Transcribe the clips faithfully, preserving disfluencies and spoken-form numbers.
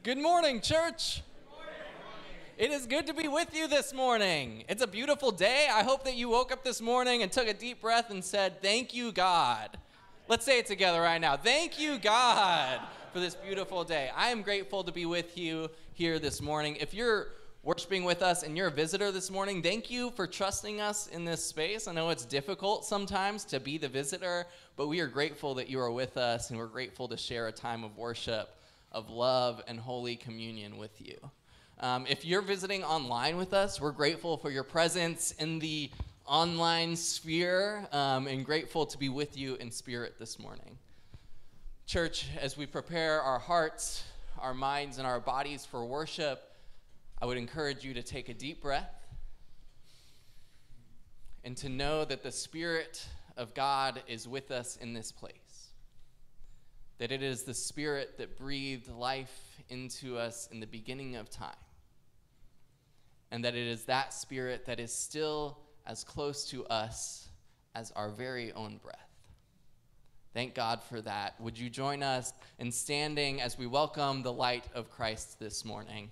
Good morning, church. It is good to be with you this morning. It's a beautiful day. I hope that you woke up this morning and took a deep breath and said, thank you, God. Let's say it together right now. Thank you, God, for this beautiful day. I am grateful to be with you here this morning. If you're worshiping with us and you're a visitor this morning, thank you for trusting us in this space. I know it's difficult sometimes to be the visitor, but we are grateful that you are with us, and we're grateful to share a time of worship, of love, and holy communion with you. Um, if you're visiting online with us, we're grateful for your presence in the online sphere, um, and grateful to be with you in spirit this morning. Church, as we prepare our hearts, our minds, and our bodies for worship, I would encourage you to take a deep breath and to know that the Spirit of God is with us in this place. That it is the Spirit that breathed life into us in the beginning of time. And that it is that Spirit that is still as close to us as our very own breath. Thank God for that. Would you join us in standing as we welcome the light of Christ this morning?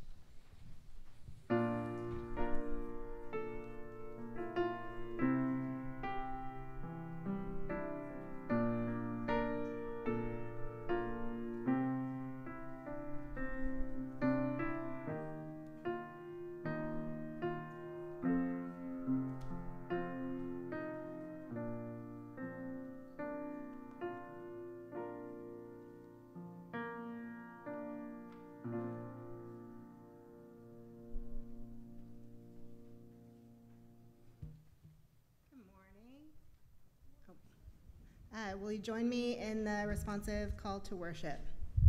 Uh, will you join me in the responsive call to worship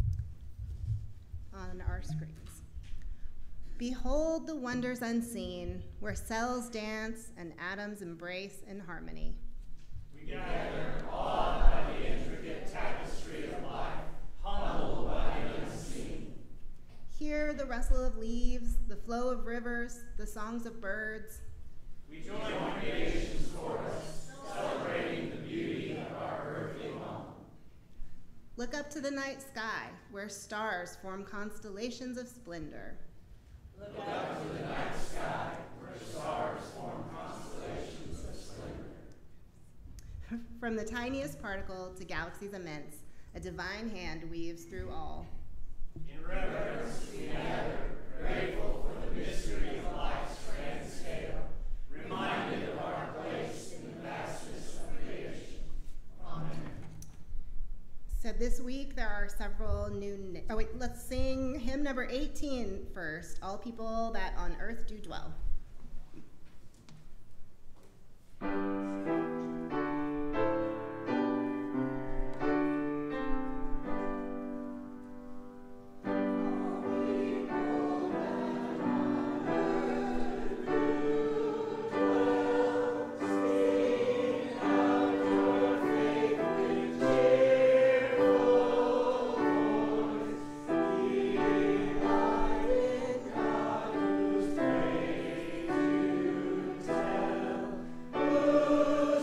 on our screens? Behold the wonders unseen, where cells dance and atoms embrace in harmony. We gather, awed by the intricate tapestry of life, humbled by the unseen. Hear the rustle of leaves, the flow of rivers, the songs of birds. We join creation's chorus, celebrating the beauty of our earthly home. Look up to the night sky, where stars form constellations of splendor. Look up to the night sky, where stars form constellations of splendor. From the tiniest particle to galaxies immense, a divine hand weaves through all. In reverence we gather, grateful for the mystery of life's grand scale, reminded of our place in the vastness of creation. Amen. So this week there are several new, na- oh wait, let's sing hymn number eighteen first, All People That on Earth Do Dwell. Who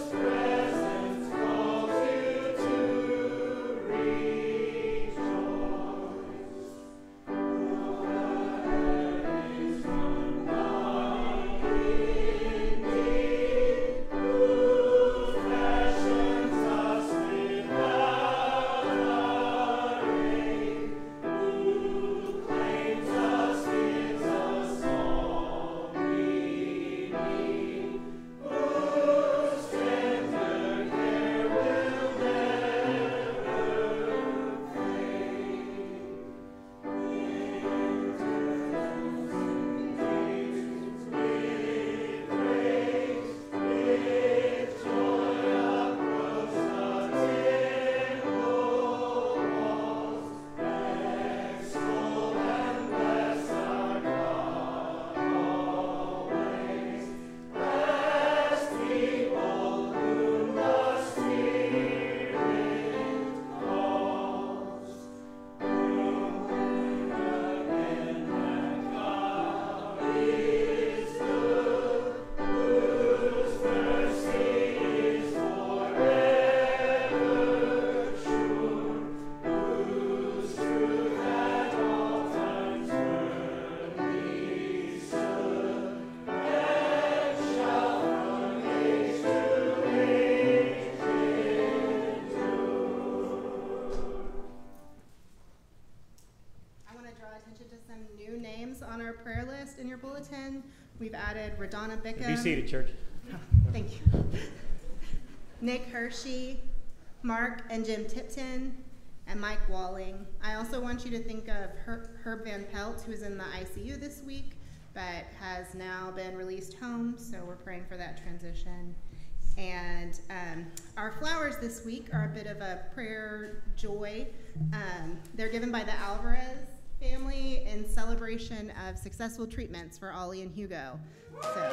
draw attention to some new names on our prayer list in your bulletin. We've added Radonna Bickham. Be seated, church. Oh, thank you. Nick Hershey, Mark and Jim Tipton, and Mike Walling. I also want you to think of Her- Herb Van Pelt, who's in the I C U this week, but has now been released home, so we're praying for that transition. And um, our flowers this week are a bit of a prayer joy. Um, they're given by the Alvarez family in celebration of successful treatments for Ollie and Hugo. So,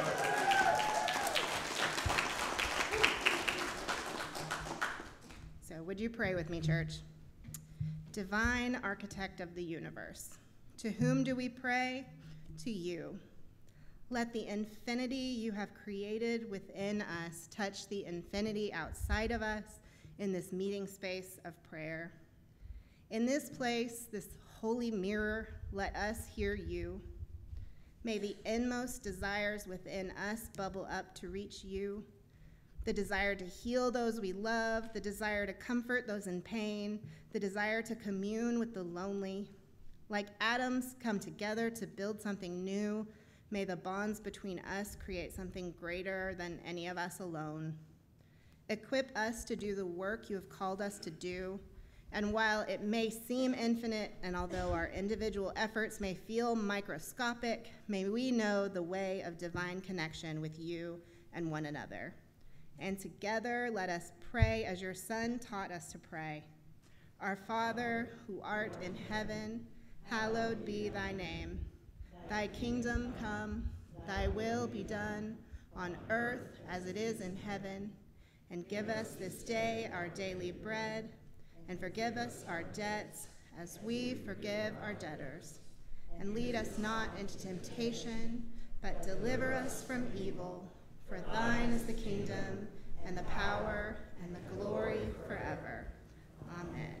so would you pray with me, church? Divine architect of the universe, to whom do we pray? To you. Let the infinity you have created within us touch the infinity outside of us in this meeting space of prayer. In this place, this holy mirror, let us hear you. May the inmost desires within us bubble up to reach you. The desire to heal those we love, the desire to comfort those in pain, the desire to commune with the lonely. Like atoms come together to build something new, may the bonds between us create something greater than any of us alone. Equip us to do the work you have called us to do, and while it may seem infinite, and although our individual efforts may feel microscopic, may we know the way of divine connection with you and one another. And together let us pray as your Son taught us to pray. Our Father, who art in heaven, hallowed be thy name. Thy kingdom come, thy will be done, on earth as it is in heaven. And give us this day our daily bread, and forgive us our debts as we forgive our debtors. And lead us not into temptation, but deliver us from evil. For thine is the kingdom, and the power, and the glory forever. Amen.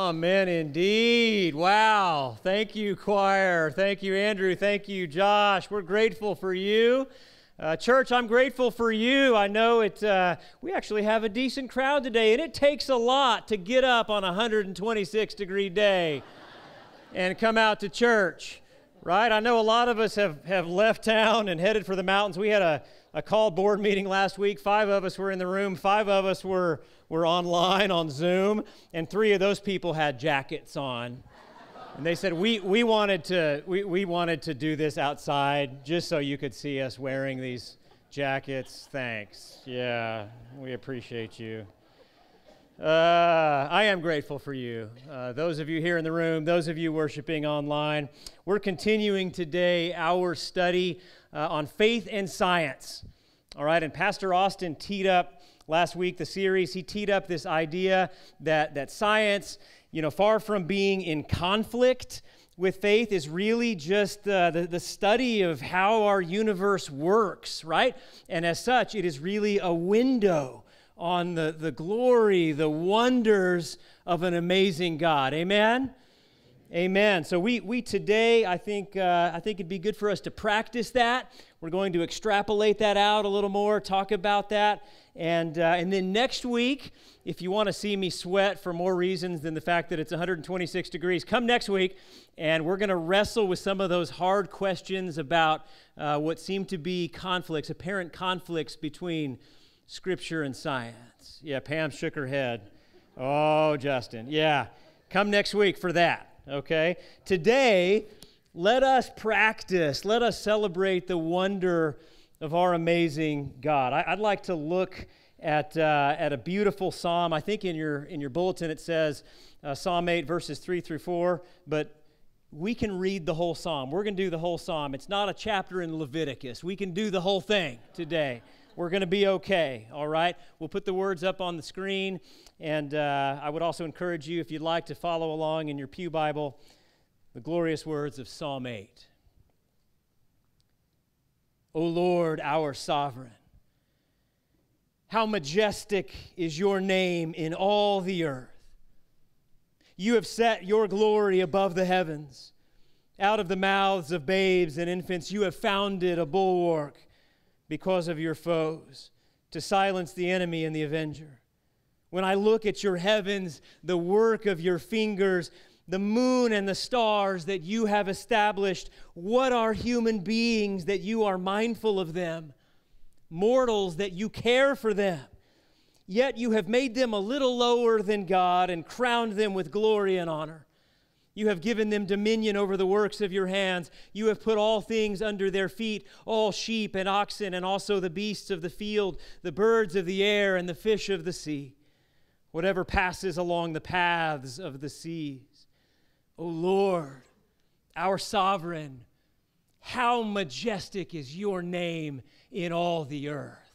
Amen indeed. Wow. Thank you, choir. Thank you, Andrew. Thank you, Josh. We're grateful for you. Uh, church, I'm grateful for you. I know it. Uh, we actually have a decent crowd today, and it takes a lot to get up on a one hundred twenty-six degree day and come out to church, right? I know a lot of us have, have left town and headed for the mountains. We had a, a called board meeting last week. Five of us were in the room. Five of us were, were online on Zoom, and three of those people had jackets on. And they said, we, we, wanted to, we, we wanted to do this outside just so you could see us wearing these jackets. Thanks. Yeah, we appreciate you. Uh, I am grateful for you. Uh, those of you here in the room, those of you worshiping online, we're continuing today our study uh, on faith and science. All right, and Pastor Austin teed up last week the series. He teed up this idea that, that science, you know, far from being in conflict with faith, is really just uh, the, the study of how our universe works, right? And as such, it is really a window on the, the glory, the wonders of an amazing God. Amen? Amen. So we we today, I think uh, I think it'd be good for us to practice that. We're going to extrapolate that out a little more, talk about that, and uh, and then next week, if you want to see me sweat for more reasons than the fact that it's one hundred twenty-six degrees, come next week, and we're going to wrestle with some of those hard questions about uh, what seem to be conflicts, apparent conflicts between Scripture and science. Yeah, Pam shook her head. Oh, Justin. Yeah, come next week for that. Okay? Today, let us practice, let us celebrate the wonder of our amazing God. I, I'd like to look at uh, at a beautiful psalm. I think in your in your bulletin it says uh, Psalm eight, verses three through four, but we can read the whole psalm. We're going to do the whole psalm. It's not a chapter in Leviticus. We can do the whole thing today. We're going to be okay, all right? We'll put the words up on the screen, and uh, I would also encourage you, if you'd like, to follow along in your pew Bible, the glorious words of Psalm eight. O Lord, our sovereign, how majestic is your name in all the earth. You have set your glory above the heavens. Out of the mouths of babes and infants, you have founded a bulwark because of your foes, to silence the enemy and the avenger. When I look at your heavens, the work of your fingers, the moon and the stars that you have established, what are human beings that you are mindful of them? Mortals that you care for them. Yet you have made them a little lower than God and crowned them with glory and honor. You have given them dominion over the works of your hands. You have put all things under their feet, all sheep and oxen, and also the beasts of the field, the birds of the air, and the fish of the sea, whatever passes along the paths of the seas. O Lord, our sovereign, how majestic is your name in all the earth.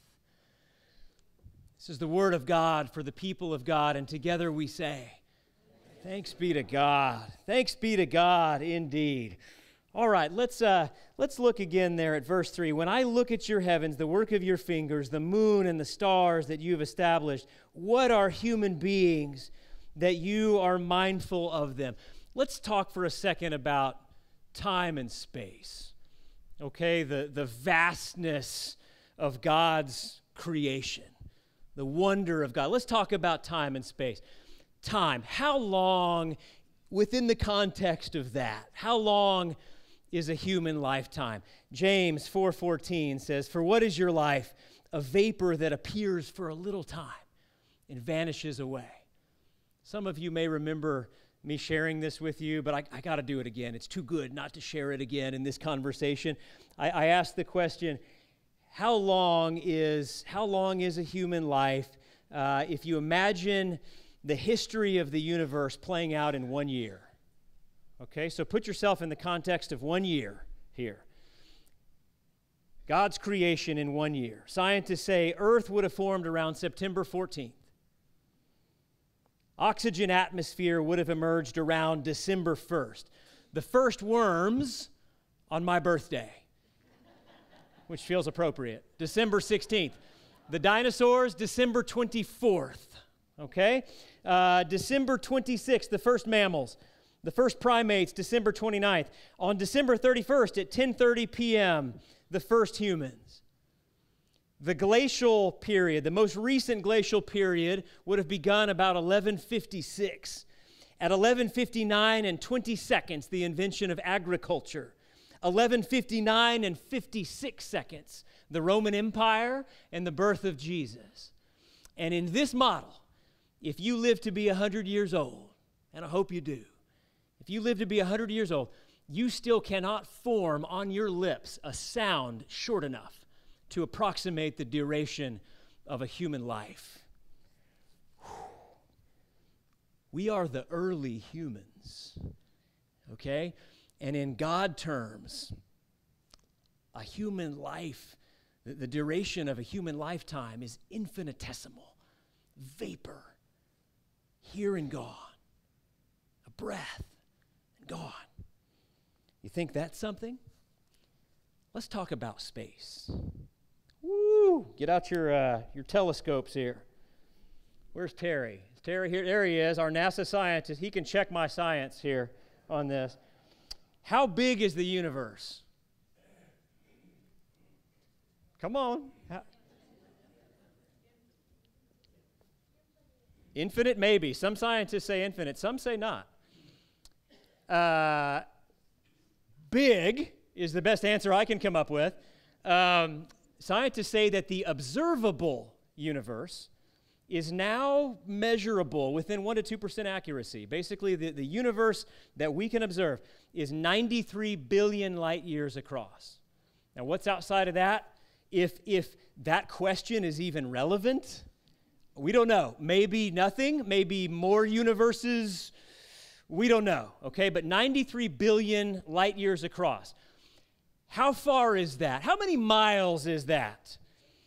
This is the word of God for the people of God, and together we say, thanks be to God. Thanks be to God indeed. All right, let's uh, let's look again there at verse three. When I look at your heavens, the work of your fingers, the moon and the stars that you have established, what are human beings that you are mindful of them? Let's talk for a second about time and space. Okay, the, the vastness of God's creation, the wonder of God. Let's talk about time and space. Time. How long, within the context of that, how long is a human lifetime? James four fourteen says, "For what is your life? A vapor that appears for a little time and vanishes away." Some of you may remember me sharing this with you, but I, I got to do it again. It's too good not to share it again in this conversation. I, I asked the question, how long is, how long is a human life? Uh, if you imagine the history of the universe playing out in one year. Okay, so put yourself in the context of one year here. God's creation in one year. Scientists say Earth would have formed around September fourteenth. Oxygen atmosphere would have emerged around December first. The first worms on my birthday, which feels appropriate. December sixteenth. The dinosaurs, December twenty-fourth. okay? Uh, December twenty-sixth, the first mammals. The first primates, December twenty-ninth. On December thirty-first at ten thirty p.m., the first humans. The glacial period, the most recent glacial period, would have begun about eleven fifty-six. At eleven fifty-nine and twenty seconds, the invention of agriculture. eleven fifty-nine and fifty-six seconds, the Roman Empire and the birth of Jesus. And in this model, if you live to be one hundred years old, and I hope you do, if you live to be one hundred years old, you still cannot form on your lips a sound short enough to approximate the duration of a human life. We are the early humans, okay? And in God terms, a human life, the, the duration of a human lifetime is infinitesimal, vapor, here and gone, a breath, and gone. You think that's something? Let's talk about space. Woo! Get out your uh, your telescopes here. Where's Terry? Is Terry here? There he is, our NASA scientist. He can check my science here on this. How big is the universe? Come on. How? Infinite, maybe. Some scientists say infinite. Some say not. Uh, big is the best answer I can come up with. Um, scientists say that the observable universe is now measurable within one to two percent accuracy. Basically, the, the universe that we can observe is ninety-three billion light years across. Now, what's outside of that? If, if that question is even relevant, we don't know. Maybe nothing, maybe more universes, we don't know, okay? But ninety-three billion light years across. How far is that? How many miles is that?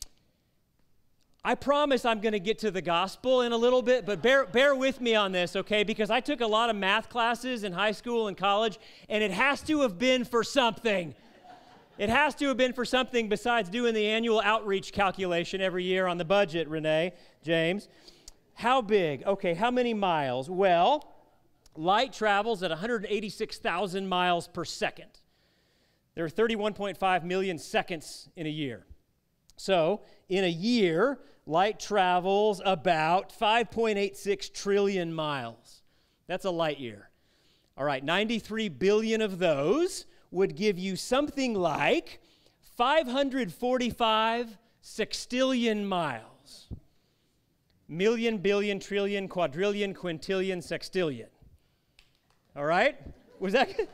I promise I'm going to get to the gospel in a little bit, but bear, bear with me on this, okay? Because I took a lot of math classes in high school and college, and it has to have been for something. It has to have been for something besides doing the annual outreach calculation every year on the budget, Renee, James. How big? Okay, how many miles? Well, light travels at one hundred eighty-six thousand miles per second. There are thirty-one point five million seconds in a year. So, in a year, light travels about five point eight six trillion miles. That's a light year. All right, ninety-three billion of those would give you something like five hundred forty-five sextillion miles. Million, billion, trillion, quadrillion, quintillion, sextillion. All right? Was that good?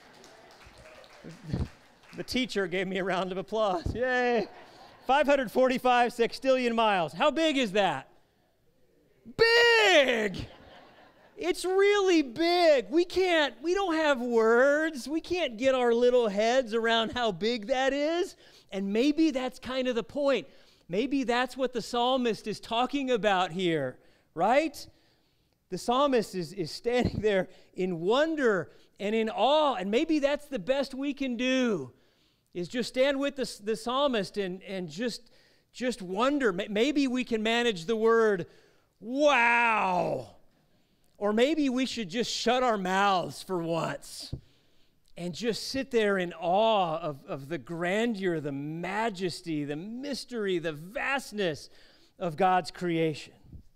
The teacher gave me a round of applause. Yay! five hundred forty-five sextillion miles. How big is that? Big! It's really big. We can't, we don't have words. We can't get our little heads around how big that is. And maybe that's kind of the point. Maybe that's what the psalmist is talking about here, right? The psalmist is, is standing there in wonder and in awe, and maybe that's the best we can do, is just stand with the, the psalmist and, and just, just wonder. Maybe we can manage the word, wow. Or maybe we should just shut our mouths for once and just sit there in awe of, of the grandeur, the majesty, the mystery, the vastness of God's creation.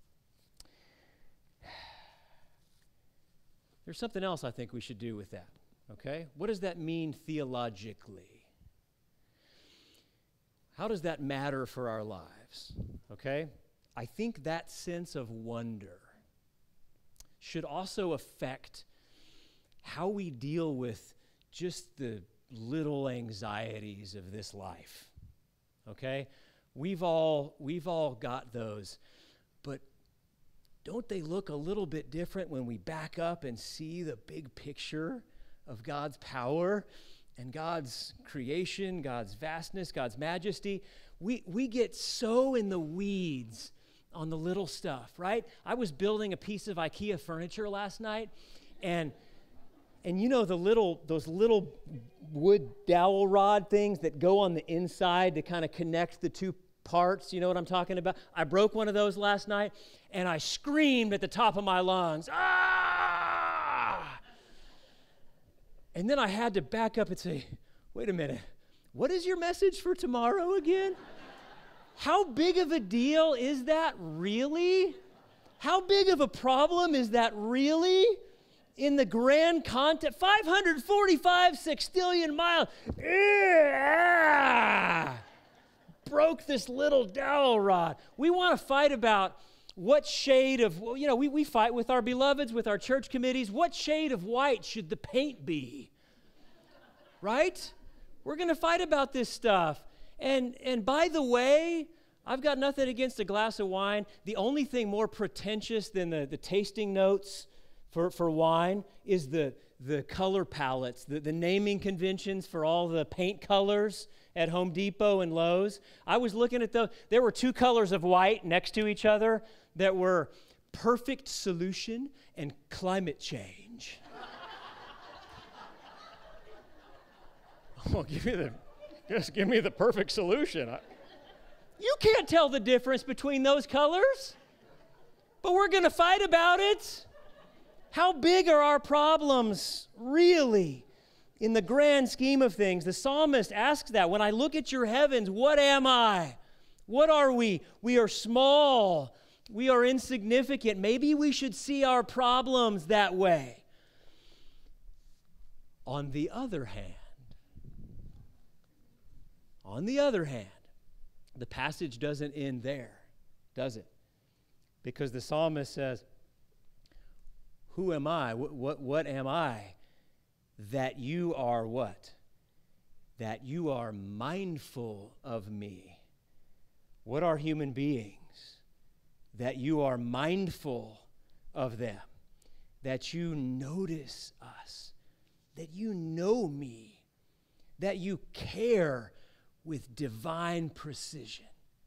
There's something else I think we should do with that, okay? What does that mean theologically? How does that matter for our lives, okay? I think that sense of wonder should also affect how we deal with just the little anxieties of this life, okay? We've all, we've all got those, but don't they look a little bit different when we back up and see the big picture of God's power and God's creation, God's vastness, God's majesty? We, we get so in the weeds on the little stuff, right? I was building a piece of IKEA furniture last night, and and you know the little those little wood dowel rod things that go on the inside to kind of connect the two parts. You know what I'm talking about? I broke one of those last night, and I screamed at the top of my lungs, ah! And then I had to back up and say, wait a minute, what is your message for tomorrow again? How big of a deal is that really? How big of a problem is that really? In the grand context, five hundred forty-five sextillion miles. Ah! Broke this little dowel rod. We want to fight about what shade of, you know, we, we fight with our beloveds, with our church committees. What shade of white should the paint be? Right? We're going to fight about this stuff. And, and by the way, I've got nothing against a glass of wine. The only thing more pretentious than the, the tasting notes for, for wine is the, the color palettes, the, the naming conventions for all the paint colors at Home Depot and Lowe's. I was looking at those. There were two colors of white next to each other that were perfect solution and climate change. Oh, give me the, just give me the perfect solution. I, you can't tell the difference between those colors, but we're going to fight about it. How big are our problems, really, in the grand scheme of things? The psalmist asks that. When I look at your heavens, what am I? What are we? We are small. We are insignificant. Maybe we should see our problems that way. On the other hand, on the other hand, the passage doesn't end there, does it? Because the psalmist says, who am I? What, what, what am I? That you are what? That you are mindful of me. What are human beings? That you are mindful of them. That you notice us. That you know me. That you care with divine precision.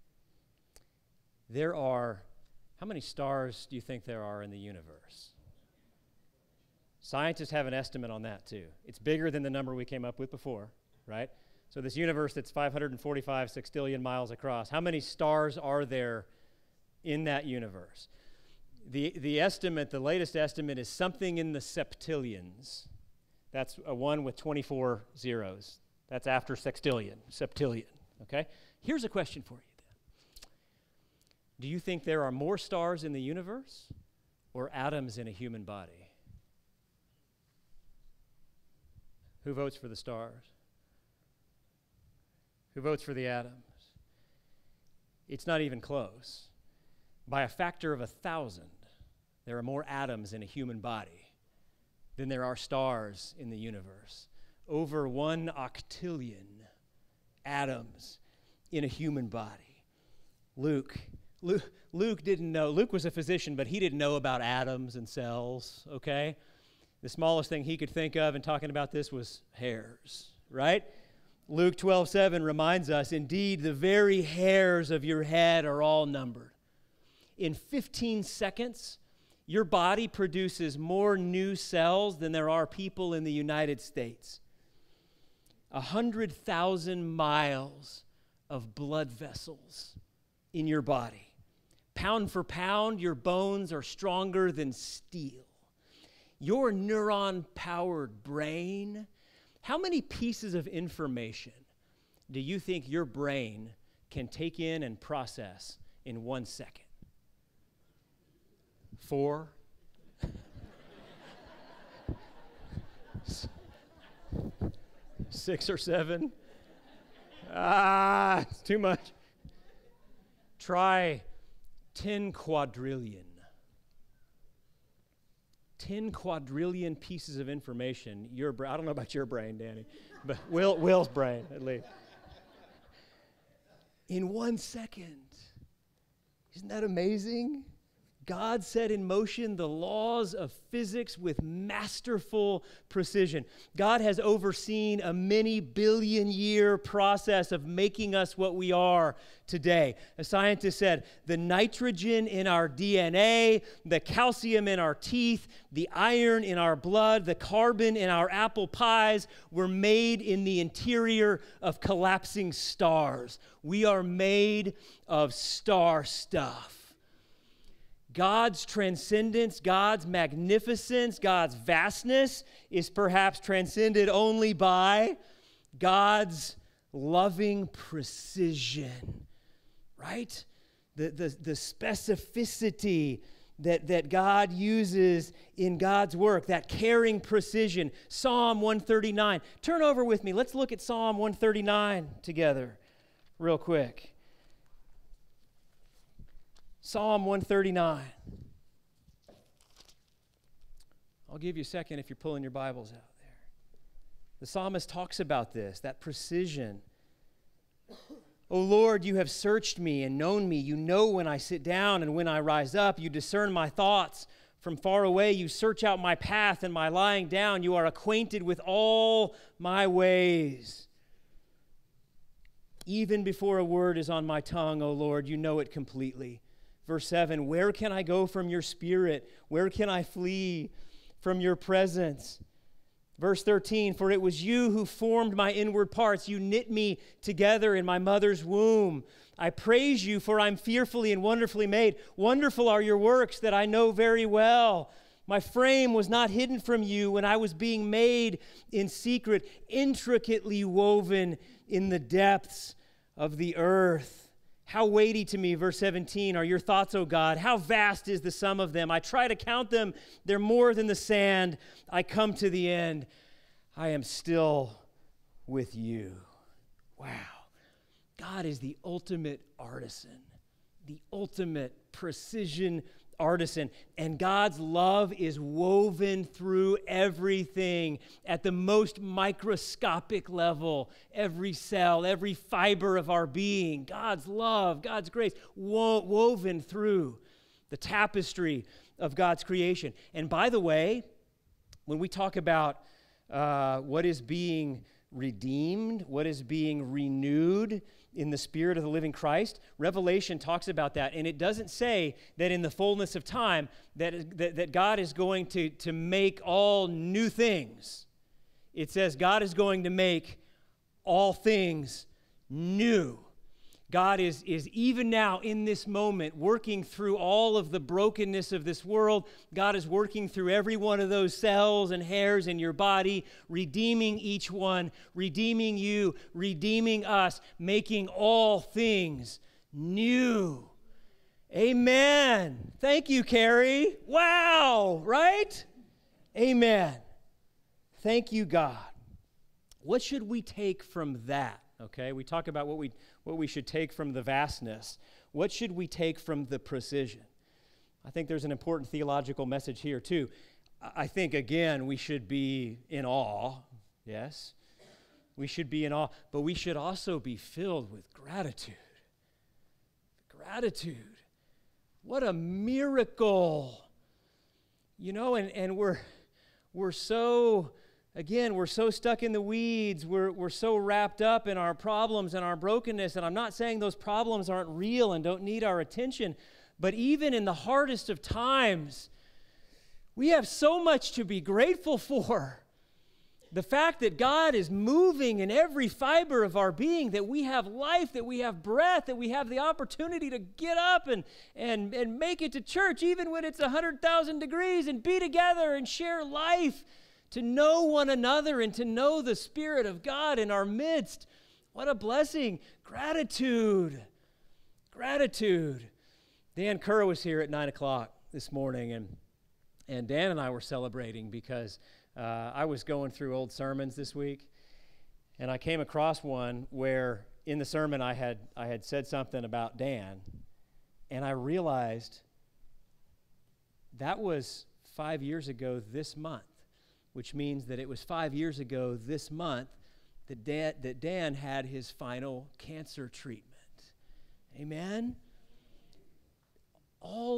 There are, how many stars do you think there are in the universe? Scientists have an estimate on that too. It's bigger than the number we came up with before, right? So this universe that's five hundred forty-five sextillion miles across, how many stars are there in that universe? The, the estimate, the latest estimate is something in the septillions. That's a one with twenty-four zeros. That's after sextillion, septillion, okay? Here's a question for you then. Do you think there are more stars in the universe or atoms in a human body? Who votes for the stars? Who votes for the atoms? It's not even close. By a factor of a thousand, there are more atoms in a human body than there are stars in the universe. Over one octillion atoms in a human body. Luke, Luke, Luke didn't know. Luke was a physician, but he didn't know about atoms and cells, okay? The smallest thing he could think of in talking about this was hairs, right? Luke twelve seven reminds us, indeed, the very hairs of your head are all numbered. In fifteen seconds, your body produces more new cells than there are people in the United States. A hundred thousand miles of blood vessels in your body. Pound for pound, your bones are stronger than steel. Your neuron-powered brain, how many pieces of information do you think your brain can take in and process in one second? Four? Six or seven? Ah, it's too much. Try ten quadrillion. ten quadrillion pieces of information. Your brain, I don't know about your brain, Danny, but Will, Will's brain, at least. In one second. Isn't that amazing? God set in motion the laws of physics with masterful precision. God has overseen a many billion year process of making us what we are today. A scientist said, the nitrogen in our D N A, the calcium in our teeth, the iron in our blood, the carbon in our apple pies were made in the interior of collapsing stars. We are made of star stuff. God's transcendence, God's magnificence, God's vastness is perhaps transcended only by God's loving precision, right? The, the, the specificity that, that God uses in God's work, that caring precision. Psalm one thirty-nine. Turn over with me. Let's look at Psalm one thirty-nine together real quick. Psalm one thirty-nine. I'll give you a second if you're pulling your Bibles out there. The psalmist talks about this, that precision. O Lord, you have searched me and known me. You know when I sit down and when I rise up. You discern my thoughts from far away. You search out my path and my lying down. You are acquainted with all my ways. Even before a word is on my tongue, O Lord, you know it completely. Verse seven, where can I go from your spirit? Where can I flee from your presence? Verse thirteen, for it was you who formed my inward parts. You knit me together in my mother's womb. I praise you, for I'm fearfully and wonderfully made. Wonderful are your works that I know very well. My frame was not hidden from you when I was being made in secret, intricately woven in the depths of the earth. How weighty to me, verse seventeen, are your thoughts, O God. How vast is the sum of them. I try to count them. They're more than the sand. I come to the end. I am still with you. Wow. God is the ultimate artisan, the ultimate precision artisan. And God's love is woven through everything at the most microscopic level. Every cell, every fiber of our being. God's love, God's grace, wo- woven through the tapestry of God's creation. And by the way, when we talk about uh, what is being redeemed, what is being renewed in the Spirit of the living Christ, Revelation talks about that, and it doesn't say that in the fullness of time that, that, that God is going to, to make all new things. It says God is going to make all things new. God is, is even now in this moment working through all of the brokenness of this world. God is working through every one of those cells and hairs in your body, redeeming each one, redeeming you, redeeming us, making all things new. Amen. Thank you, Carrie. Wow, right? Amen. Thank you, God. What should we take from that? Okay, we talk about what we what we should take from the vastness. What should we take from the precision? I think there's an important theological message here too. I think, again, we should be in awe, yes. We should be in awe, but we should also be filled with gratitude. Gratitude. What a miracle. You know, and, and we're we're so... Again, we're so stuck in the weeds, we're, we're so wrapped up in our problems and our brokenness, and I'm not saying those problems aren't real and don't need our attention, but even in the hardest of times, we have so much to be grateful for. The fact that God is moving in every fiber of our being, that we have life, that we have breath, that we have the opportunity to get up and, and, and make it to church, even when it's one hundred thousand degrees, and be together and share life, to know one another and to know the Spirit of God in our midst. What a blessing. Gratitude. Gratitude. Dan Kerr was here at nine o'clock this morning, and, and Dan and I were celebrating because uh, I was going through old sermons this week, and I came across one where in the sermon I had, I had said something about Dan, and I realized that was five years ago this month. Which means that it was five years ago this month that Dan, that Dan had his final cancer treatment. Amen? All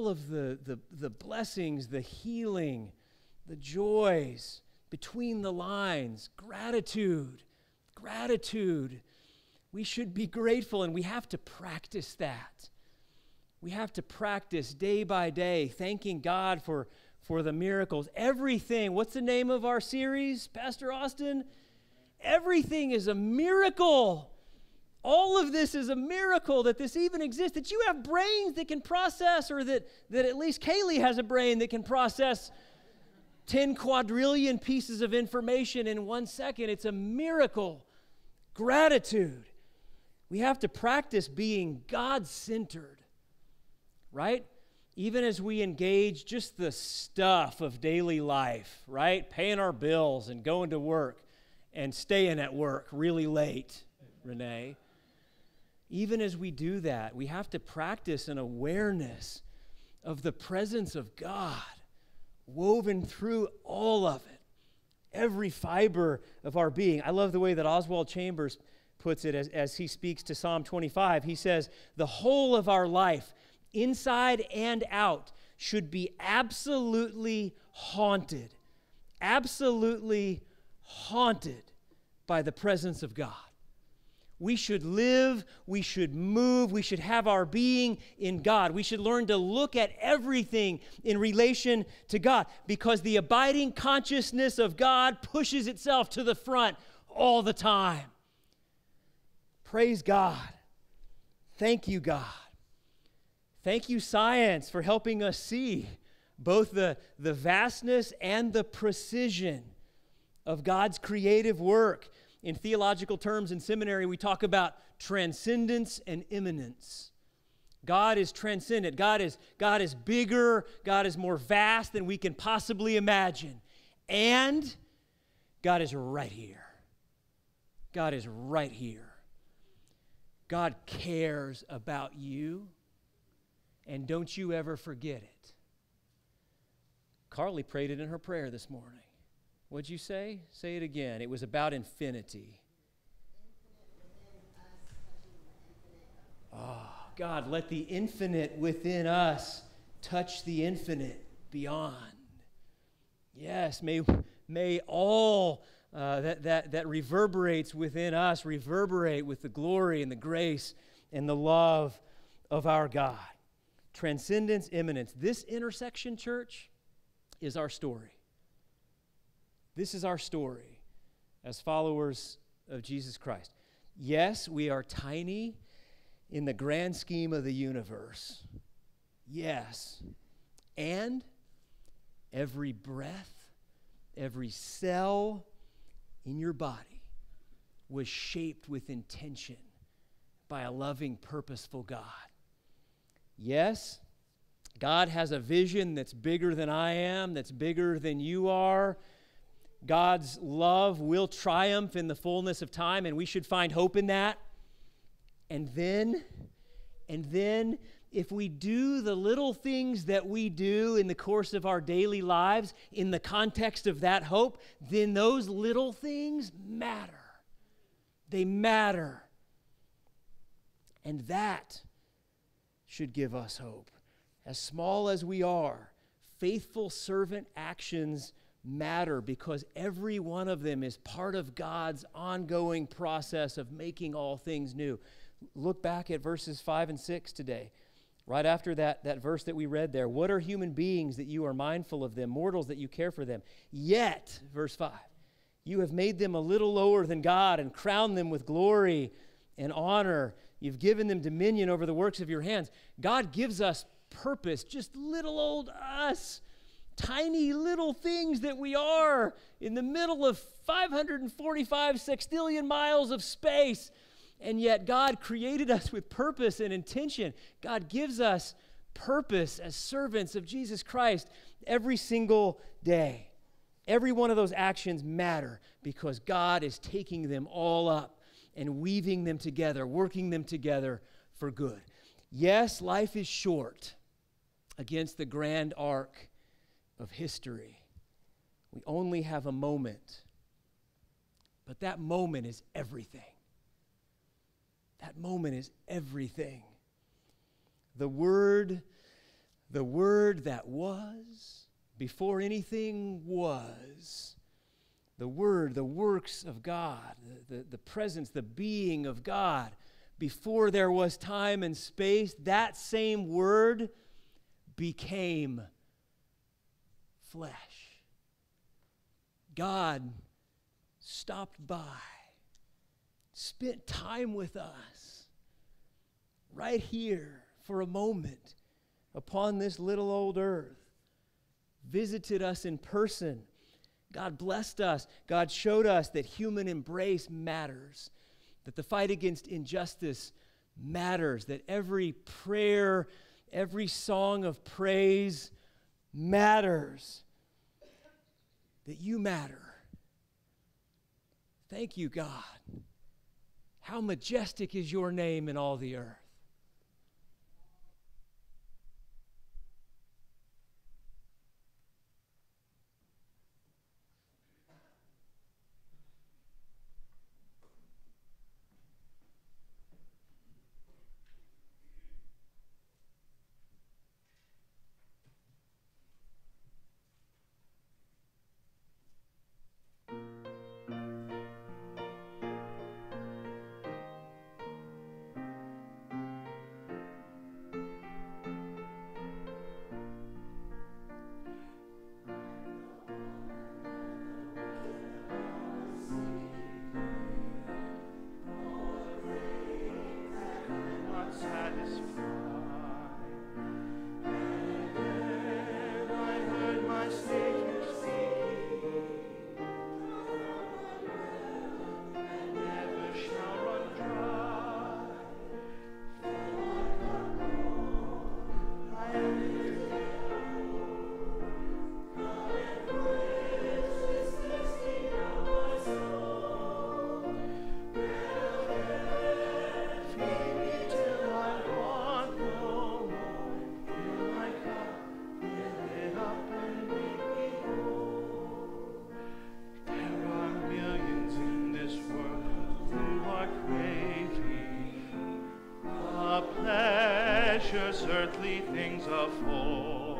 all of the, the, the blessings, the healing, the joys, between the lines, gratitude, gratitude. We should be grateful, and we have to practice that. We have to practice day by day, thanking God for, for the miracles. Everything, what's the name of our series, Pastor Austin? Everything is a miracle. All of this is a miracle that this even exists, that you have brains that can process, or that, that at least Kaylee has a brain that can process ten quadrillion pieces of information in one second. It's a miracle. Gratitude. We have to practice being God-centered, right? Even as we engage just the stuff of daily life, right? Paying our bills and going to work and staying at work really late, Renee. Even as we do that, we have to practice an awareness of the presence of God woven through all of it, every fiber of our being. I love the way that Oswald Chambers puts it as, as he speaks to Psalm twenty-five. He says, the whole of our life, inside and out, should be absolutely haunted, absolutely haunted by the presence of God. We should live, we should move, we should have our being in God. We should learn to look at everything in relation to God, because the abiding consciousness of God pushes itself to the front all the time. Praise God. Thank you, God. Thank you, science, for helping us see both the, the vastness and the precision of God's creative work. In theological terms in seminary, we talk about transcendence and immanence. God is transcendent. God is, God is bigger. God is more vast than we can possibly imagine. And God is right here. God is right here. God cares about you, and don't you ever forget it. Carly prayed it in her prayer this morning. What'd you say? Say it again. It was about infinity. Oh, God, let the infinite within us touch the infinite beyond. Yes, may, may all uh, that, that, that reverberates within us reverberate with the glory and the grace and the love of our God. Transcendence, immanence. This intersection, church, is our story. This is our story as followers of Jesus Christ. Yes, we are tiny in the grand scheme of the universe. Yes. And every breath, every cell in your body was shaped with intention by a loving, purposeful God. Yes, God has a vision that's bigger than I am, that's bigger than you are. God's love will triumph in the fullness of time, and we should find hope in that. And then, and then, if we do the little things that we do in the course of our daily lives in the context of that hope, then those little things matter. They matter. And that should give us hope. As small as we are, faithful servant actions matter, because every one of them is part of God's ongoing process of making all things new. Look back at verses five and six today. Right after that, that verse that we read there. What are human beings that you are mindful of them, mortals that you care for them? Yet, verse five, you have made them a little lower than God and crowned them with glory and honor. You've given them dominion over the works of your hands. God gives us purpose, just little old us. Tiny little things that we are in the middle of five hundred forty-five sextillion miles of space. And yet God created us with purpose and intention. God gives us purpose as servants of Jesus Christ every single day. Every one of those actions matter because God is taking them all up and weaving them together, working them together for good. Yes, life is short against the grand arc of history. We only have a moment, but that moment is everything. That moment is everything. The word, the Word that was, before anything was. The Word, the works of God, the, the, the presence, the being of God. Before there was time and space, that same Word became flesh. God stopped by, spent time with us right here for a moment upon this little old earth, visited us in person. God blessed us. God showed us that human embrace matters, that the fight against injustice matters, that every prayer, every song of praise matters, that you matter. Thank you, God. How majestic is your name in all the earth. Earthly things afford.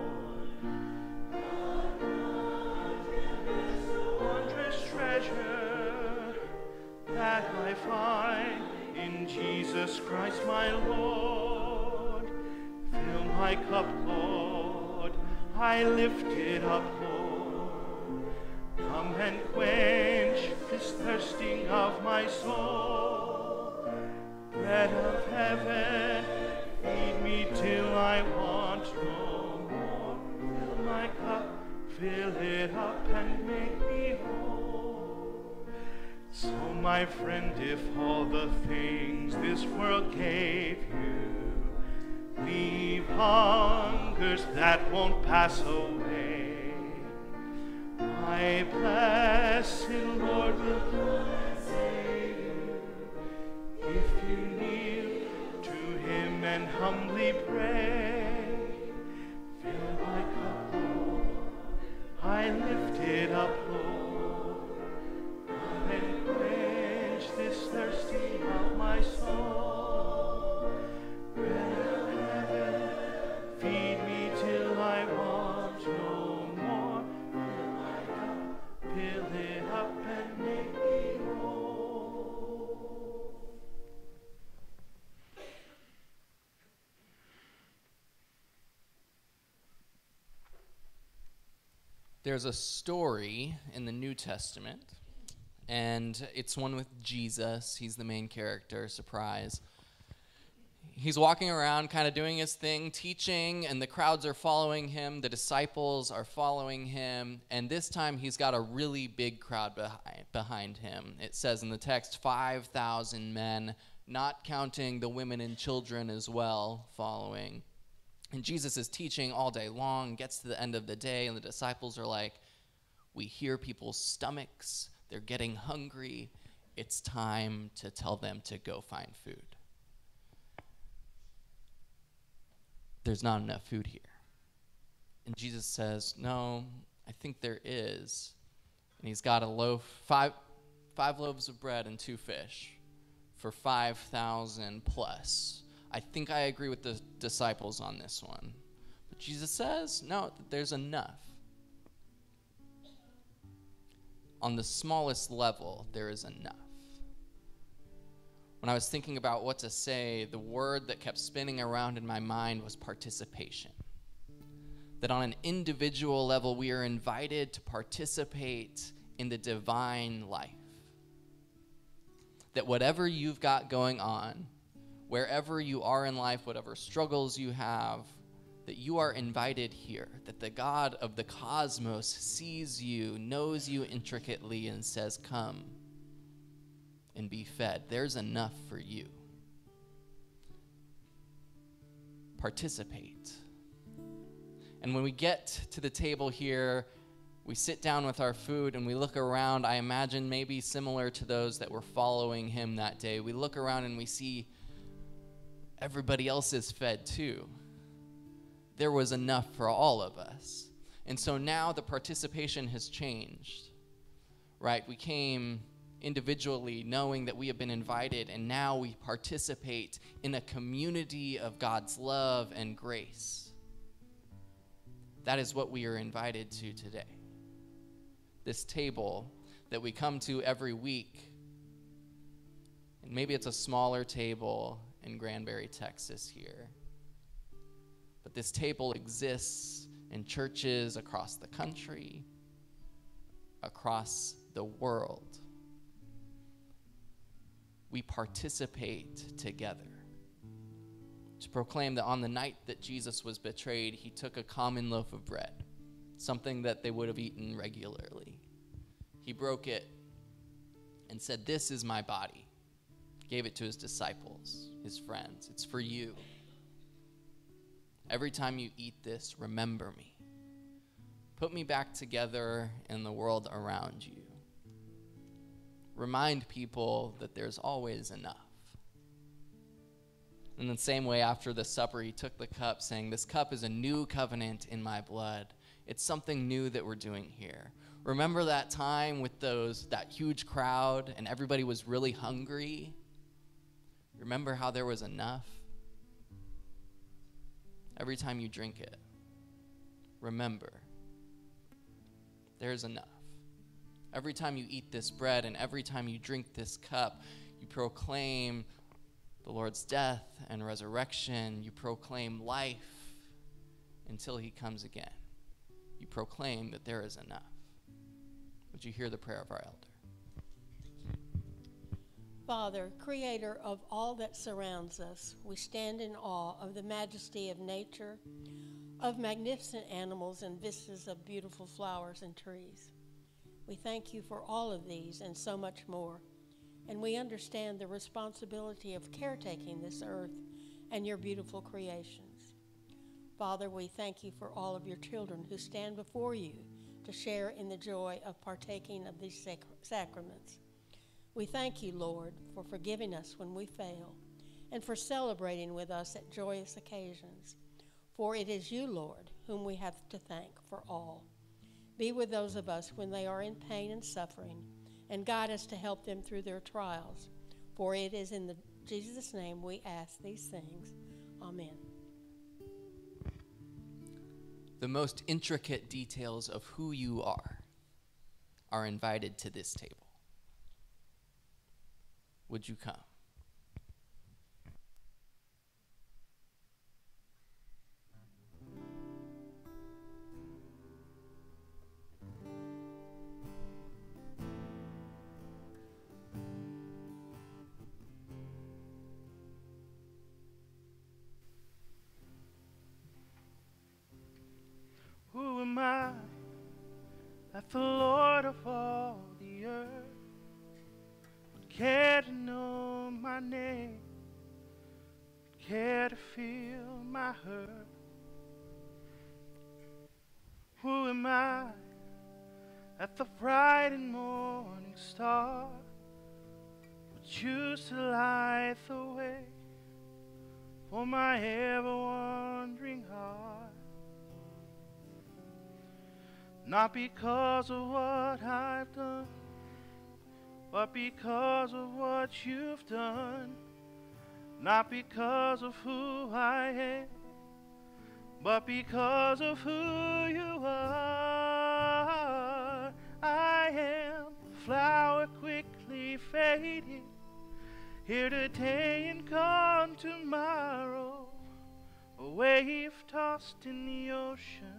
Wondrous treasure that I find in Jesus Christ my Lord. Fill my cup, Lord, I lift it up, Lord. Come and quench this thirsting of my soul. Bread of heaven, feed me till I want no more. Fill my cup, fill it up, and make me whole. So, my friend, if all the things this world gave you leave hungers that won't pass away, my blessed Lord will come and save you if you kneel to him and humbly pray. Fill my cup, Lord, I lift it up, Lord. Come and quench this thirsting of my soul. Bread of heaven, feed me till I want no more. Fill my cup, fill it up, and make me whole. There's a story in the New Testament, and it's one with Jesus. He's the main character, surprise. He's walking around kind of doing his thing, teaching, and the crowds are following him. The disciples are following him, and this time he's got a really big crowd behind, behind him. It says in the text, five thousand men, not counting the women and children as well, following. And Jesus is teaching all day long, gets to the end of the day, and the disciples are like, we hear people's stomachs, they're getting hungry, it's time to tell them to go find food. There's not enough food here. And Jesus says, no, I think there is. And he's got a loaf, five, five loaves of bread and two fish for five thousand plus. I think I agree with the disciples on this one. But Jesus says, no, that there's enough. On the smallest level, there is enough. When I was thinking about what to say, the word that kept spinning around in my mind was participation. That on an individual level, we are invited to participate in the divine life. That whatever you've got going on, wherever you are in life, whatever struggles you have, that you are invited here, that the God of the cosmos sees you, knows you intricately, and says, come and be fed. There's enough for you. Participate. And when we get to the table here, we sit down with our food and we look around. I imagine maybe similar to those that were following him that day. We look around and we see everybody else is fed too. There was enough for all of us. And so now the participation has changed, right? We came individually knowing that we have been invited, and now we participate in a community of God's love and grace. That is what we are invited to today. This table that we come to every week, and maybe it's a smaller table in Granbury, Texas here. But this table exists in churches across the country, across the world. We participate together to proclaim that on the night that Jesus was betrayed, he took a common loaf of bread, something that they would have eaten regularly. He broke it and said, "This is my body." He gave it to his disciples, his friends. It's for you. Every time you eat this, remember me. Put me back together in the world around you. Remind people that there's always enough. In the same way, after the supper, he took the cup, saying, "This cup is a new covenant in my blood." It's something new that we're doing here. Remember that time with those that huge crowd and everybody was really hungry? Remember how there was enough? Every time you drink it, remember, there's enough. Every time you eat this bread and every time you drink this cup, you proclaim the Lord's death and resurrection. You proclaim life until he comes again. You proclaim that there is enough. Would you hear the prayer of our elder? Father, creator of all that surrounds us, we stand in awe of the majesty of nature, of magnificent animals and vistas of beautiful flowers and trees. We thank you for all of these and so much more, and we understand the responsibility of caretaking this earth and your beautiful creations. Father, we thank you for all of your children who stand before you to share in the joy of partaking of these sac- sacraments. We thank you, Lord, for forgiving us when we fail and for celebrating with us at joyous occasions. For it is you, Lord, whom we have to thank for all. Be with those of us when they are in pain and suffering, and guide us to help them through their trials. For it is in the Jesus' name we ask these things. Amen. The most intricate details of who you are are invited to this table. Would you come? Who am I that the Lord of all the earth would care to know my name, would care to feel my hurt? Who am I that the bright and morning star would choose to light the way for my ever-wandering heart? Not because of what I've done, but because of what you've done. Not because of who I am, but because of who you are. I am a flower quickly fading, here today and gone tomorrow, a wave tossed in the ocean,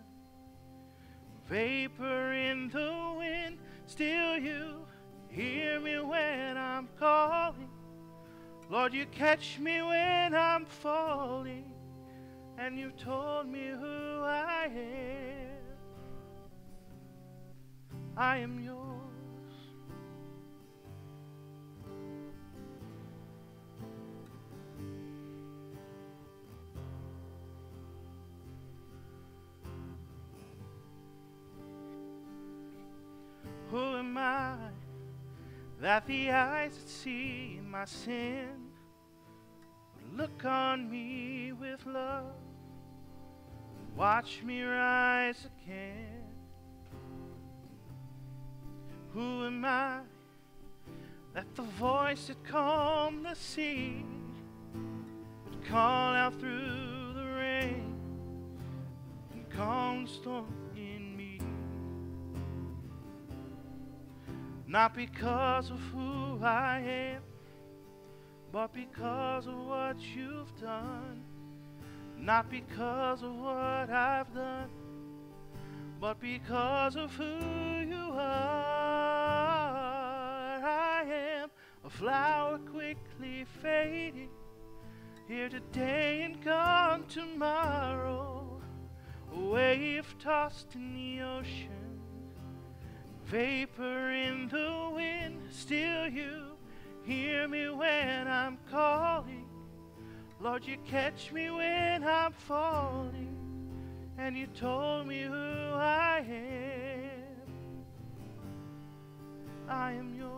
vapor in the wind. Still you hear me when I'm calling. Lord, you catch me when I'm falling, and you told me who I am. I am yours. Who am I that the eyes that see my sin would look on me with love, watch me rise again? Who am I that the voice that calmed the sea would call out through the rain and calm the storm in me? Not because of who I am, but because of what you've done. Not because of what I've done, but because of who you are. I am a flower quickly fading, here today and gone tomorrow, a wave tossed in the ocean, vapor in the wind. Still you hear me when I'm calling. Lord, you catch me when I'm falling, and you told me who I am. I am yours.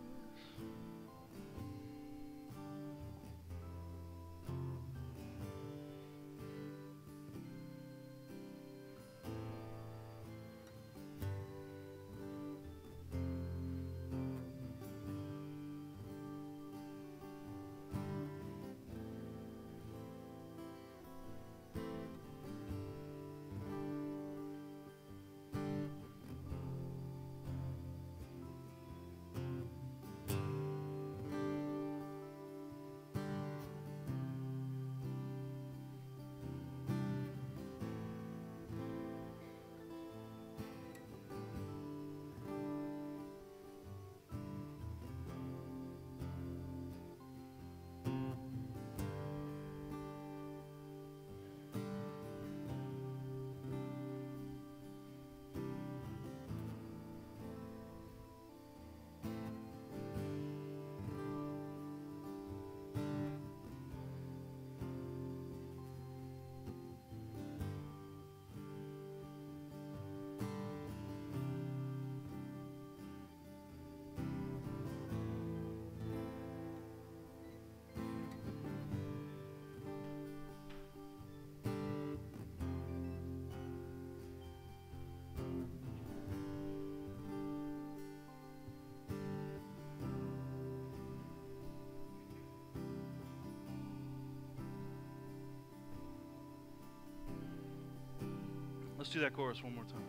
Let's do that chorus one more time.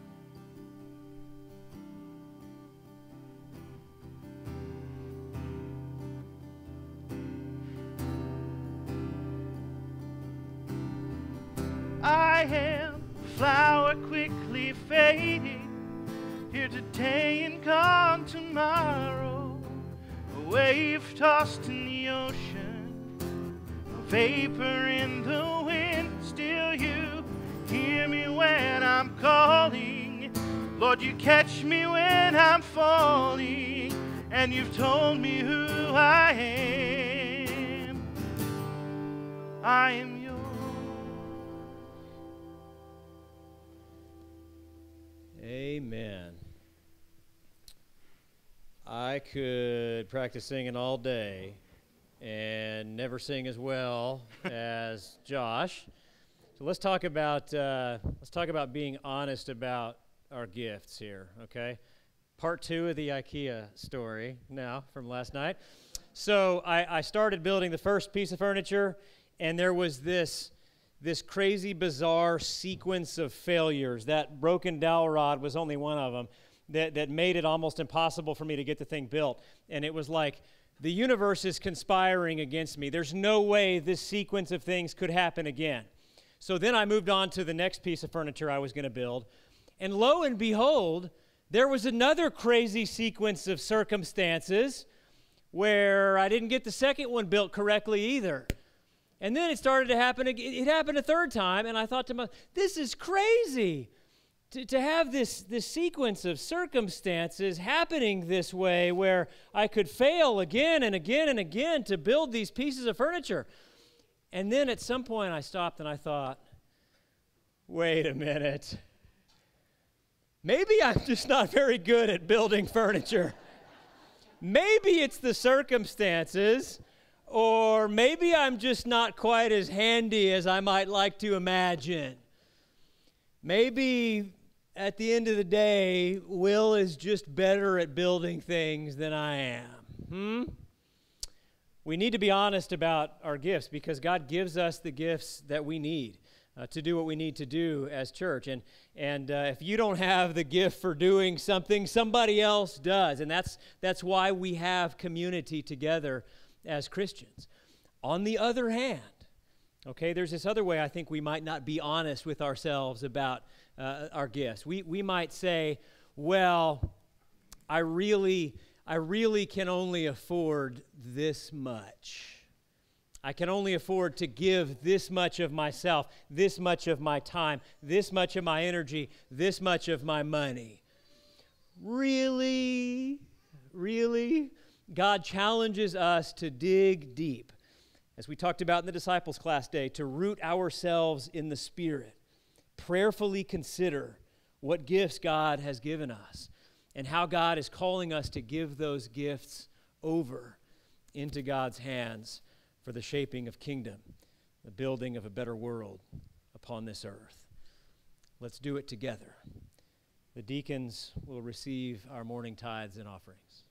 I am a flower quickly fading, here today and gone tomorrow, a wave tossed in the ocean, a vapor in the wind. Still you hear me when I'm calling. Lord, you catch me when I'm falling, and you've told me who I am. I am yours. Amen. I could practice singing all day and never sing as well as Josh. So let's talk about uh, let's talk about being honest about our gifts here, okay? Part two of the IKEA story now from last night. So I, I started building the first piece of furniture, and there was this this crazy, bizarre sequence of failures. That broken dowel rod was only one of them that, that made it almost impossible for me to get the thing built. And it was like, the universe is conspiring against me. There's no way this sequence of things could happen again. So then I moved on to the next piece of furniture I was going to build. And lo and behold, there was another crazy sequence of circumstances where I didn't get the second one built correctly either. And then it started to happen again. It happened a third time, and I thought to myself, this is crazy. To, to have this, this sequence of circumstances happening this way where I could fail again and again and again to build these pieces of furniture. And then at some point I stopped and I thought, wait a minute. Maybe I'm just not very good at building furniture. Maybe it's the circumstances, or maybe I'm just not quite as handy as I might like to imagine. Maybe at the end of the day, Will is just better at building things than I am. Hmm? We need to be honest about our gifts because God gives us the gifts that we need uh, to do what we need to do as church. And, and uh, if you don't have the gift for doing something, somebody else does. And that's, that's why we have community together as Christians. On the other hand, okay, there's this other way I think we might not be honest with ourselves about uh, our gifts. We, we might say, well, I really... I really can only afford this much. I can only afford to give this much of myself, this much of my time, this much of my energy, this much of my money. Really? Really? God challenges us to dig deep, as we talked about in the disciples class day, to root ourselves in the Spirit, prayerfully consider what gifts God has given us, and how God is calling us to give those gifts over into God's hands for the shaping of kingdom, the building of a better world upon this earth. Let's do it together. The deacons will receive our morning tithes and offerings.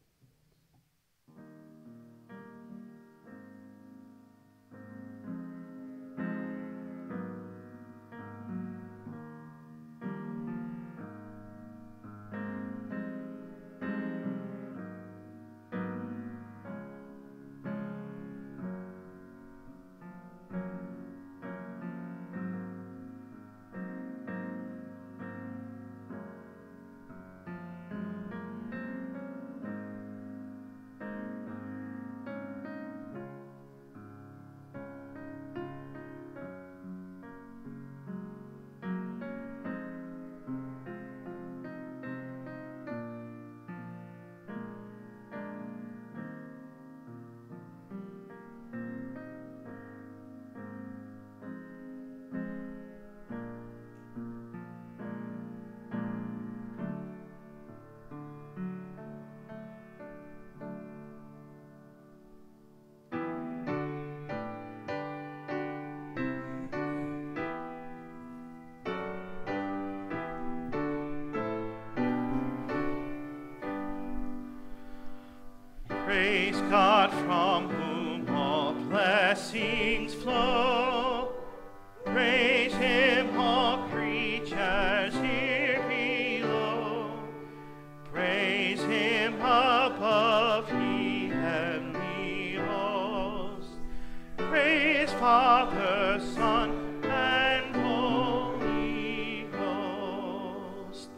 Praise God from whom all blessings flow. Praise Him, all creatures here below. Praise Him above, ye heavenly hosts. Praise Father, Son, and Holy Ghost.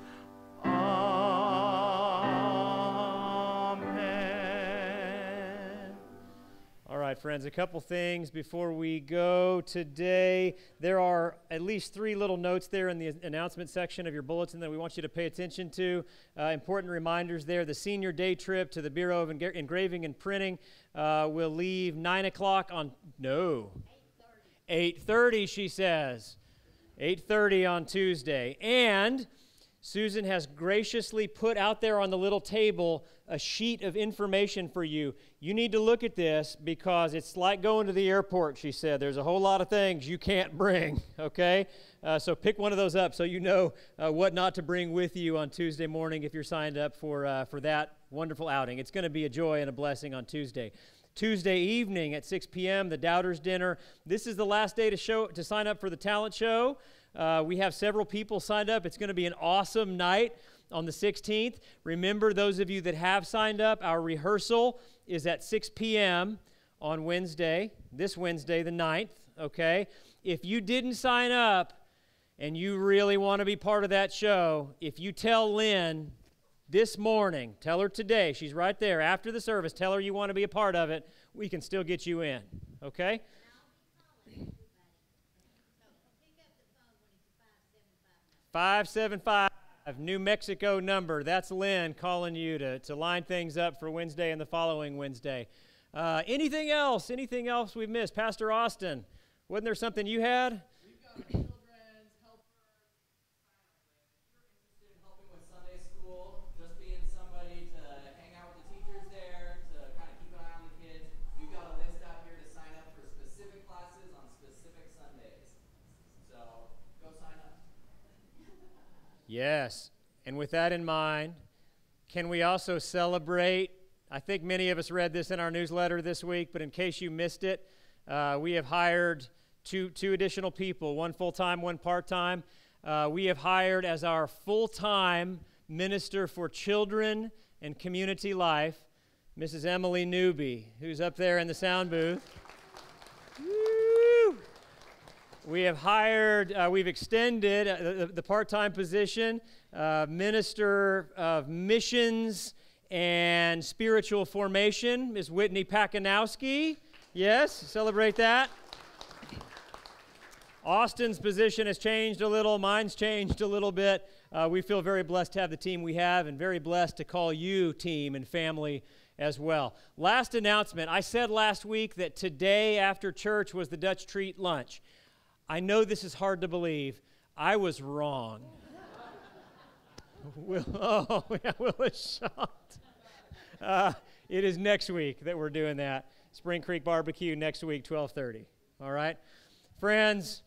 Friends, a couple things before we go today. There are at least three little notes there in the announcement section of your bulletin that we want you to pay attention to. Uh, important reminders there. The senior day trip to the Bureau of Engra- Engraving and Printing uh, will leave nine o'clock on, no, eight thirty, she says. eight thirty on Tuesday. And Susan has graciously put out there on the little table a sheet of information for you. You need to look at this because it's like going to the airport, she said. There's a whole lot of things you can't bring, okay? Uh, so pick one of those up so you know uh, what not to bring with you on Tuesday morning if you're signed up for, uh, for that wonderful outing. It's going to be a joy and a blessing on Tuesday. Tuesday evening at six p.m., the Doubters Dinner. This is the last day to show to sign up for the talent show. Uh, we have several people signed up. It's going to be an awesome night on the sixteenth. Remember, those of you that have signed up, our rehearsal is at six p.m. on Wednesday, this Wednesday, the ninth, okay? If you didn't sign up and you really want to be part of that show, if you tell Lynn this morning, tell her today, she's right there after the service, tell her you want to be a part of it, we can still get you in, okay? five seven five, New Mexico number. That's Lynn calling you to, to line things up for Wednesday and the following Wednesday. Uh, anything else? Anything else we've missed? Pastor Austin, wasn't there something you had? We've got children's helpers. If you're interested in helping with Sunday school, just being somebody to hang out with the teachers there, to kind of keep an eye on the kids, we've got a list out here to sign up for specific classes on specific Sundays. So go sign up. Yes, and with that in mind, can we also celebrate? I think many of us read this in our newsletter this week, but in case you missed it, uh, we have hired two, two additional people, one full-time, one part-time. Uh, we have hired as our full-time minister for children and community life, Missus Emily Newby, who's up there in the sound booth. Woo! We have hired, uh, we've extended uh, the, the part-time position, uh, Minister of Missions and Spiritual Formation, Miz Whitney Pakanowski. Yes, celebrate that. Austin's position has changed a little. Mine's changed a little bit. Uh, we feel very blessed to have the team we have and very blessed to call you team and family as well. Last announcement. I said last week that today after church was the Dutch treat lunch. I know this is hard to believe. I was wrong. Will, oh, yeah, Will is shocked. Uh, it is next week that we're doing that. Spring Creek Barbecue next week, twelve thirty. All right? Friends,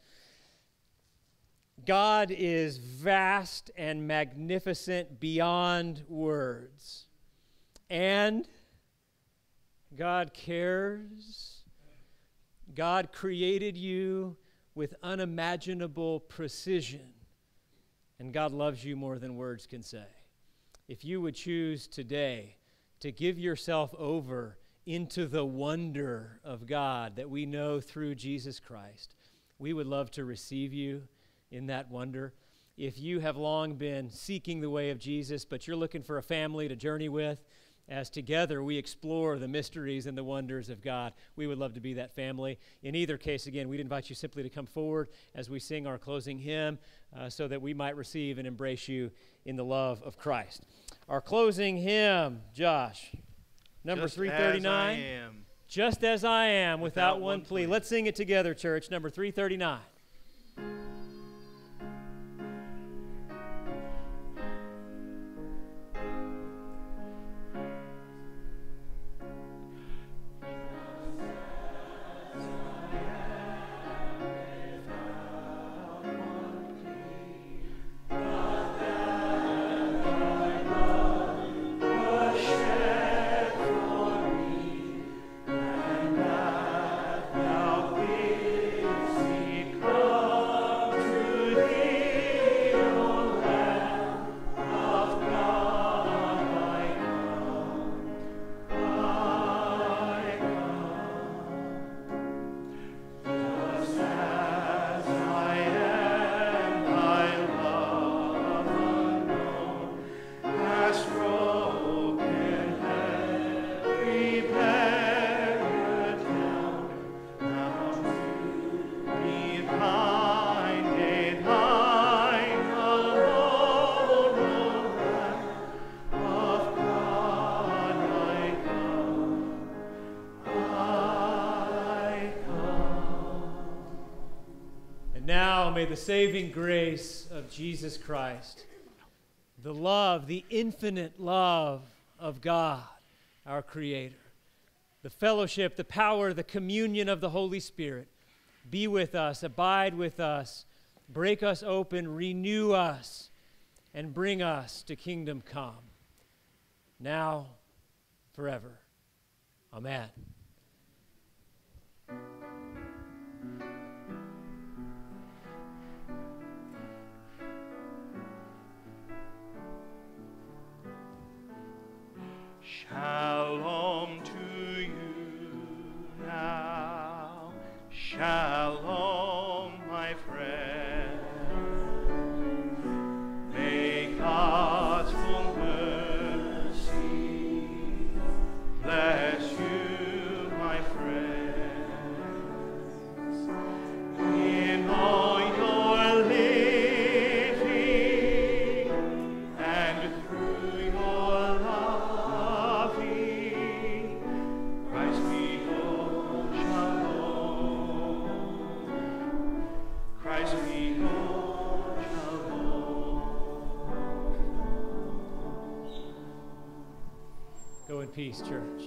God is vast and magnificent beyond words. And God cares. God created you with unimaginable precision. And God loves you more than words can say. If you would choose today to give yourself over into the wonder of God that we know through Jesus Christ, we would love to receive you in that wonder. If you have long been seeking the way of Jesus, but you're looking for a family to journey with, as together we explore the mysteries and the wonders of God, we would love to be that family. In either case, again, we'd invite you simply to come forward as we sing our closing hymn uh, so that we might receive and embrace you in the love of Christ. Our closing hymn, Josh, number Just three thirty-nine. As I am. Just as I am, without, Without one, one plea. plea. Let's sing it together, church, number three thirty-nine. May the saving grace of Jesus Christ, the love, the infinite love of God, our Creator, the fellowship, the power, the communion of the Holy Spirit be with us, abide with us, break us open, renew us, and bring us to kingdom come, now, forever. Amen. Shalom to you now, shalom, my friend. May God's full mercy bless you, my friends, in all your living and through your loving. Christ be your shalom. Christ be your shalom. Go in peace, church.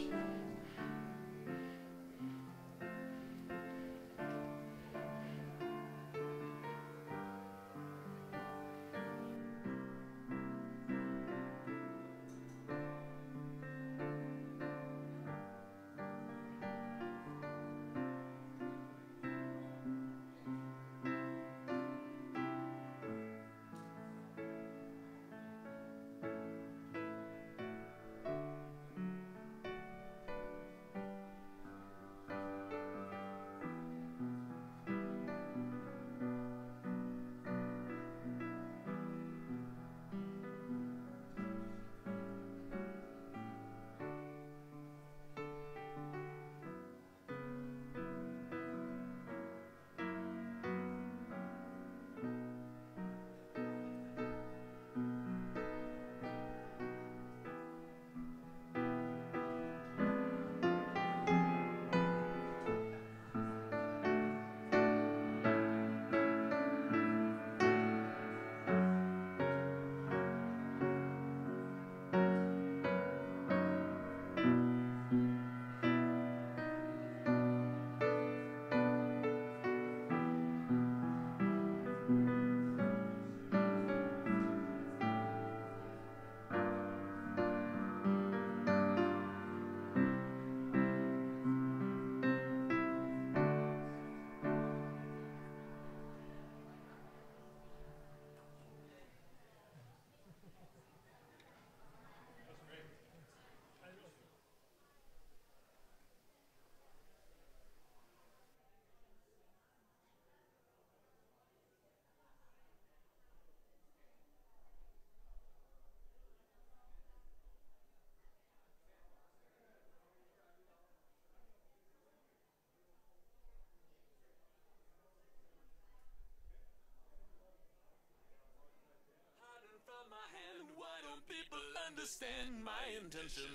From my hand, why don't people understand my intention?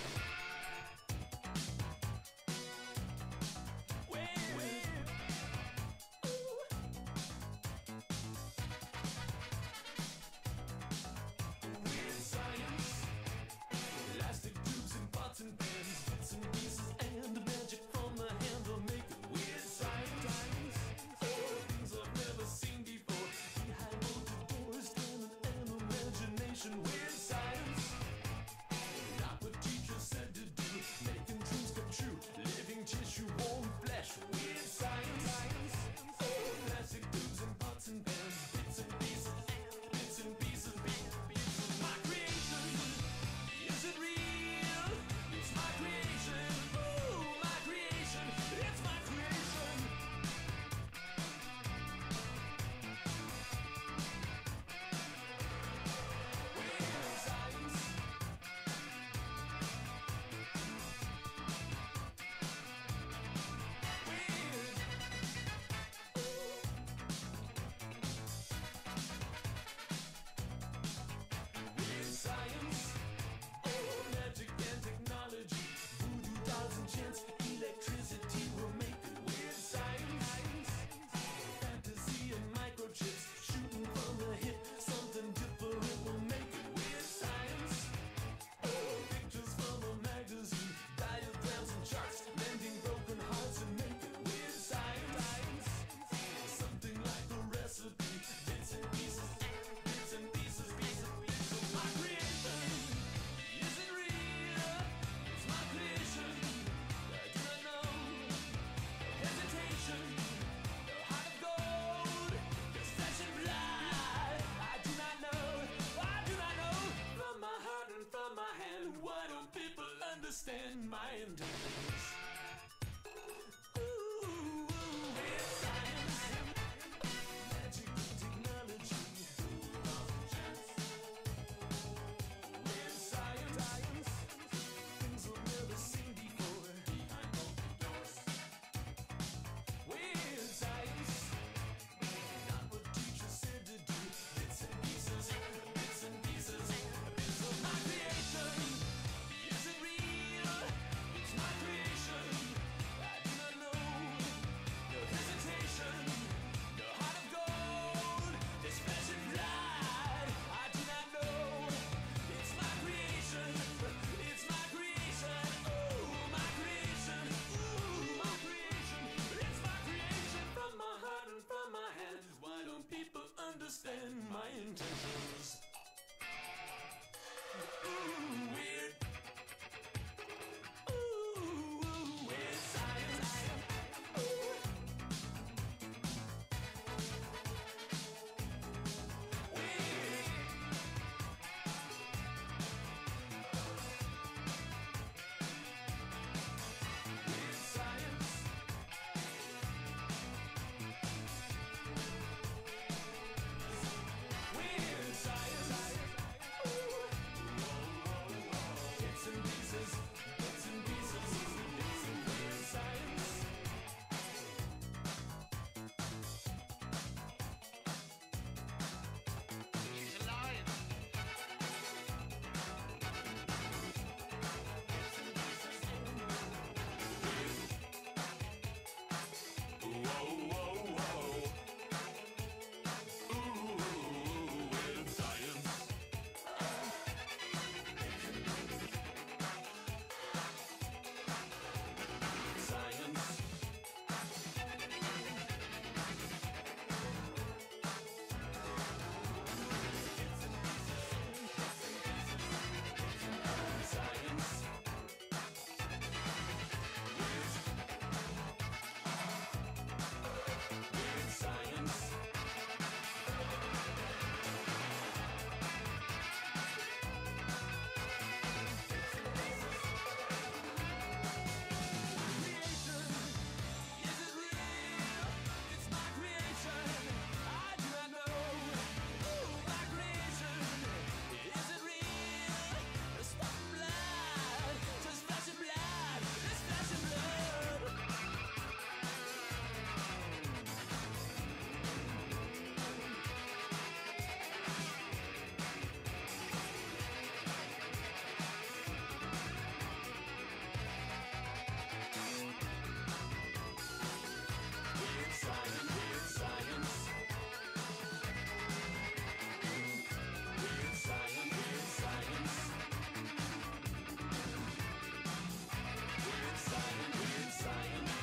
Wait, wait. Weird science, elastic tubes and pots and pans, bits and pieces, and the magic from the handle make it weird science. Oh, things I've never seen before. Behind bolted doors, standing an imagination. Weird science. Not what teachers said to understand my intentions. Ooh, with science, magic and technology. With science, things we've never seen before. Behind open doors. With science, not what teachers said to do. Bits and pieces, bits and pieces, bits of my creation. Is it real? It's my creation. I do not know. No hesitation. No heart of gold. This flesh and blood. I do not know. It's my creation. It's my creation. Ooh, my creation. Ooh, my creation. It's my creation from my heart and from my hand. Why don't people understand my intentions? Ooh, weird. Ooh, weird science. Ooh. Weird. Weird science. Weird science. Ooh. Bits and pieces, bits and pieces, bits and weird science. She's alive. Whoa, whoa, whoa. Ooh, weird science. Science. Science. Weird. Weird science. Creation, is it real? It's my creation. I do not know. Ooh, my creation. Is it real? It's my blood. Just flesh and blood. It's flesh and blood. Weird science, weird science. Weird science, weird science. Weird science, weird science.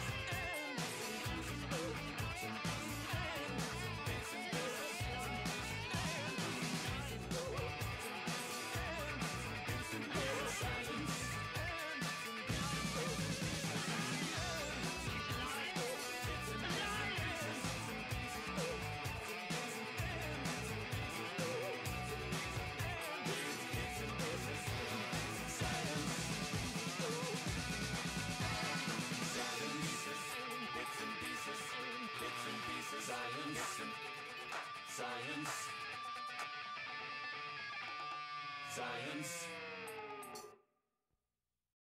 Weird science. Science. Science.